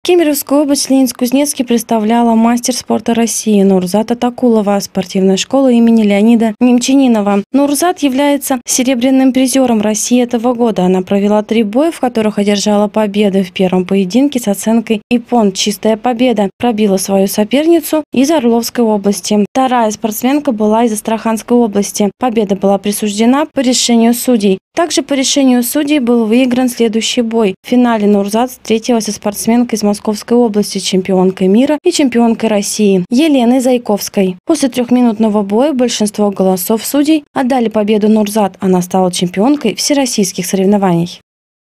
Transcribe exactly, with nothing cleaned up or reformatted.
Кемеровскую область Ленинск-Кузнецкий представляла мастер спорта России Нурзат Атакулова спортивной школы имени Леонида Немчининова. Нурзат является серебряным призером России этого года. Она провела три боя, в которых одержала победы. В первом поединке с оценкой «Иппон» чистая победа. Пробила свою соперницу из Орловской области. Вторая спортсменка была из Астраханской области. Победа была присуждена по решению судей. Также по решению судей был выигран следующий бой. В финале Нурзат встретилась со спортсменкой из Московской области, чемпионкой мира и чемпионкой России Еленой Зайковской. После трехминутного боя большинство голосов судей отдали победу Нурзат. Она стала чемпионкой всероссийских соревнований.